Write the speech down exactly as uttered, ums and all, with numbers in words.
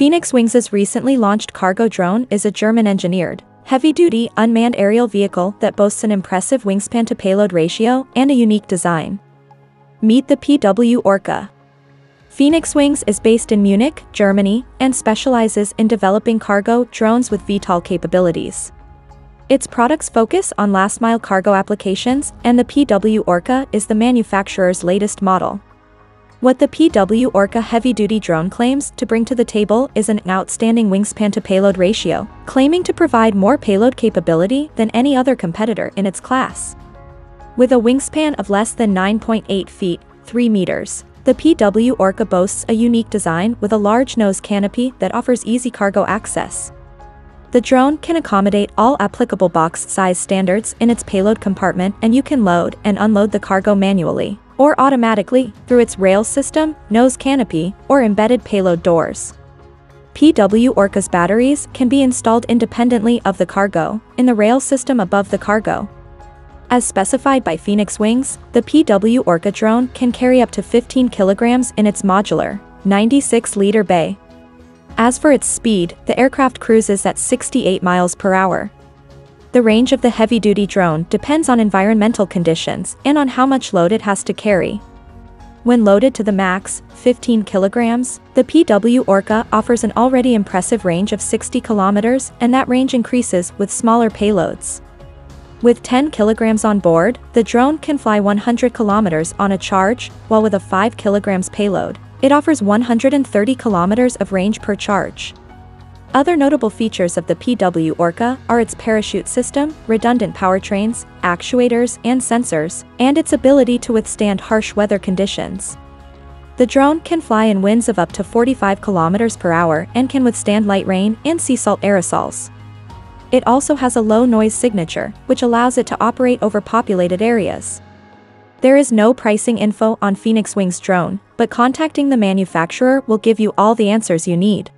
Phoenix Wings' recently launched cargo drone is a German-engineered, heavy-duty unmanned aerial vehicle that boasts an impressive wingspan-to-payload ratio and a unique design. Meet the P W Orca. Phoenix Wings is based in Munich, Germany, and specializes in developing cargo drones with V TOL capabilities. Its products focus on last-mile cargo applications, and the P W Orca is the manufacturer's latest model. What the P W Orca heavy-duty drone claims to bring to the table is an outstanding wingspan-to-payload ratio, claiming to provide more payload capability than any other competitor in its class. With a wingspan of less than nine point eight feet, three meters, the P W Orca boasts a unique design with a large nose canopy that offers easy cargo access. The drone can accommodate all applicable box size standards in its payload compartment, and you can load and unload the cargo manually or automatically through its rail system, nose canopy, or embedded payload doors. P W Orca's batteries can be installed independently of the cargo in the rail system above the cargo. As specified by Phoenix Wings, the P W Orca drone can carry up to fifteen kilograms in its modular, ninety-six liter bay. As for its speed, the aircraft cruises at sixty-eight miles per hour. The range of the heavy-duty drone depends on environmental conditions and on how much load it has to carry. When loaded to the max, fifteen kilograms, the P W Orca offers an already impressive range of sixty kilometers, and that range increases with smaller payloads. With ten kilograms on board, the drone can fly one hundred kilometers on a charge, while with a five kilograms payload, it offers one hundred thirty kilometers of range per charge. Other notable features of the P W Orca are its parachute system, redundant powertrains, actuators, and sensors, and its ability to withstand harsh weather conditions. The drone can fly in winds of up to forty-five kilometers per hour and can withstand light rain and sea salt aerosols. It also has a low noise signature, which allows it to operate over populated areas. There is no pricing info on Phoenix Wings drone, but contacting the manufacturer will give you all the answers you need.